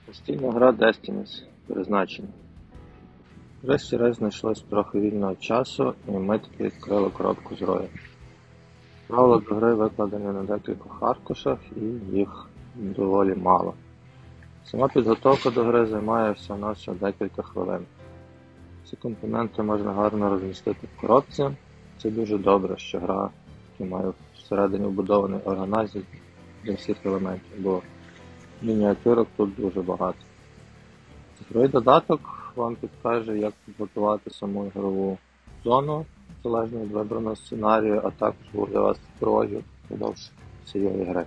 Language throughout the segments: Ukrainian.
Постійна гра Destinies. Призначення. Врешті-решт знайшлось трохи вільного часу, і ми таки відкрили коробку з рою. Правила до гри викладені на декількох аркушах, і їх доволі мало. Сама підготовка до гри займає всього-навсього декілька хвилин. Ці компоненти можна гарно розмістити в коробці. Це дуже добре, що гра має всередині вбудований органайзер для всіх елементів, бо мініатюрок тут дуже багато. Цифровий додаток вам підкаже, як підготувати саму ігрову зону, залежно від вибраного сценарію, а також буде вас супроводжувати впродовж цієї гри.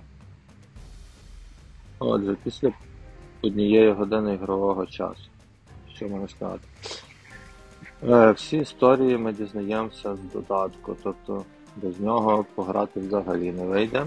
Отже, після 1 години ігрового часу, що можна сказати? Всі історії ми дізнаємося з додатку, тобто без нього пограти взагалі не вийде.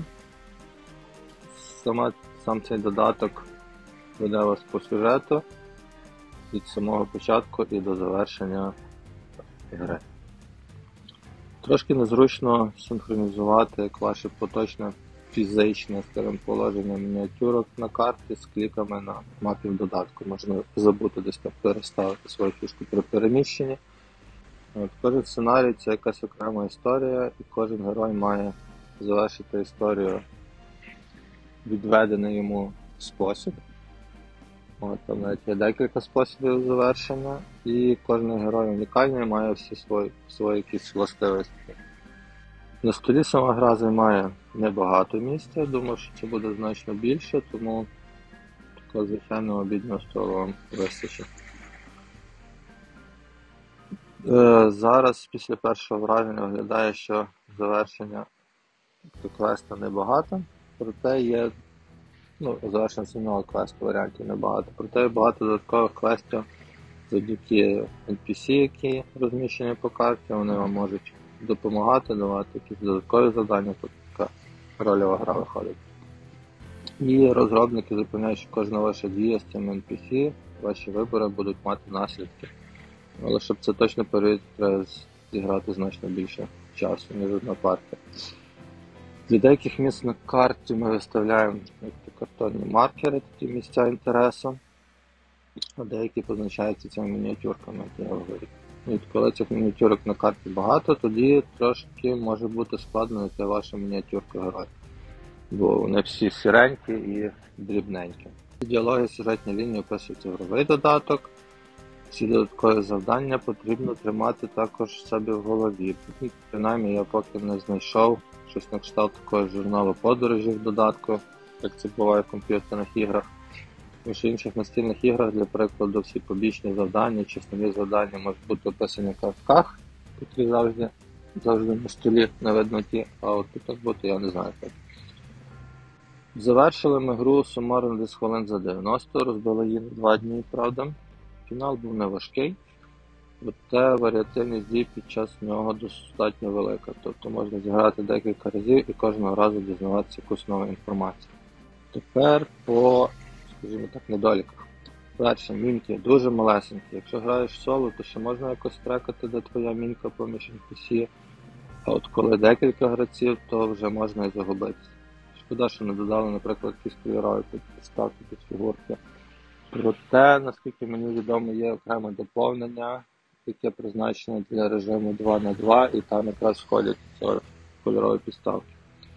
Сам цей додаток веде вас по сюжету від самого початку і до завершення гри. Трошки незручно синхронізувати як ваше поточне фізичне положення мініатюрок на карті з кліками на мапі в додатку. Можна забути десь там переставити свою фішку при переміщенні. Кожен сценарій – це якась окрема історія, і кожен герой має завершити історію відведений йому спосіб. Там навіть є декілька способів завершення, і кожен герой унікальний, має всі свої якісь властивості. На столі сама гра займає небагато місця, думаю, що це буде значно більше, тому такого звичайного обіднього столу вам вистачить. Зараз, після першого враження, виглядає, що завершення квесту небагато, проте є завершення самого квесту варіантів небагато, проте є багато додаткових квестів завдяки NPC, які розміщені по карті, вони вам можуть допомагати, давати якісь додаткові завдання, тут така рольова гра виходить. І розробники запевняють, що кожна ваша дія з цим NPC, ваші вибори будуть мати наслідки. Але щоб це точно перевірити, треба зіграти значно більше часу, ніж одна партія. Для деяких місць на карті ми виставляємо картонні маркери, такі місця інтересу, а деякі позначаються цими мініатюрками, як я говорю. І коли цих мініатюрок на карті багато, тоді трошки може бути складно знайти вашу мініатюрку героя, бо вони всі сіренькі і дрібненькі. Діалоги, сюжетні лінії описують ігровий додаток. Ці додаткові завдання потрібно тримати також в себе в голові. Принаймні я поки не знайшов щось на кшталт такої журналу подорожі в додатку, як це буває в комп'ютерних іграх. В інших настільних іграх, для прикладу, всі побічні завдання чи основні завдання можуть бути описані в картках, які завжди на столі не видно ті, а от тут так бути я не знаю як. Завершили ми гру сумарно десь хвилин за 90, розбили її на 2 дні, правда. Фінал був не важкий, проте варіативність дій під час нього достатньо велика, тобто можна зіграти декілька разів і кожного разу дізнаватися якусь нову інформацію. Тепер по, скажімо так, недоліках. Перше, мінки дуже малесенькі. Якщо граєш соло, то ще можна якось трекати, де твоя мінка поміж NPC, а от коли декілька гравців, то вже можна і загубитися. Шкода, що не додали, наприклад, якісь кольорові підставки під фігурки. Проте, наскільки мені відомо, є окреме доповнення, яке призначене для режиму 2х2, і там якраз входять кольорові підставки.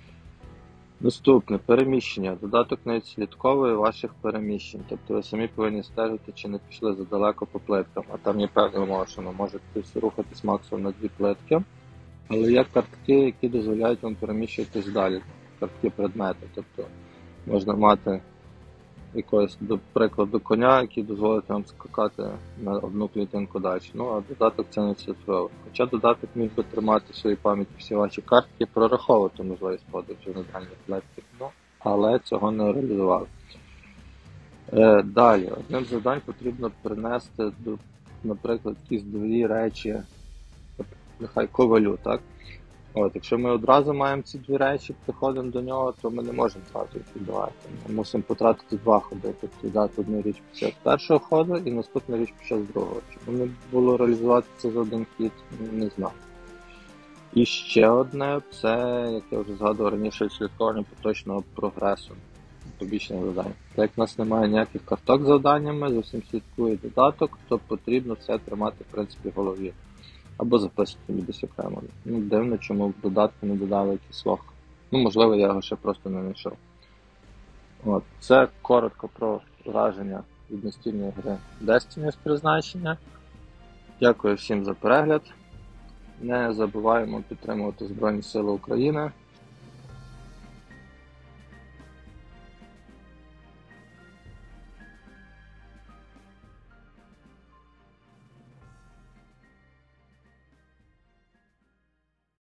Наступне, переміщення. Додаток не відслідковує ваших переміщень, тобто ви самі повинні стежити, чи не пішли задалеко по плиткам, а там є певна умова, що ви можете рухатись максимум на 2 плитки, але є картки, які дозволяють вам переміщуватись далі, картки предмети, тобто можна мати якогось, до прикладу, коня, який дозволить вам скакати на одну клітинку далі. А додаток це не відслідковує. Хоча додаток міг би тримати в своїй пам'яті всі ваші картки і прораховувати можливість подорожі на дальні плитки, але цього не реалізували. Далі, одним з завдань потрібно принести, наприклад, якісь 2 речі, нехай ковалю, так? Якщо ми одразу маємо ці 2 речі, приходимо до нього, то ми не можемо зразу їх віддавати. Ми мусимо потратити 2 ходи, тобто дати одну річ під час першого ходу і наступну річ під час другого. Щоб не було реалізувати це за один хід, не знаю. І ще одне, це, як я вже згадував раніше, відслідковування поточного прогресу. побічних завдань. Так як в нас немає ніяких карток з завданнями, за всім слідкує додаток, то потрібно все тримати в принципі в голові. Або записувати собі десь окремо. Ну, дивно, чому в додатку не додали якийсь лог. Ну, можливо, я його ще просто не знайшов. От. Це коротко про враження від настільної гри Destiny з призначення. Дякую всім за перегляд. Не забуваємо підтримувати Збройні Сили України.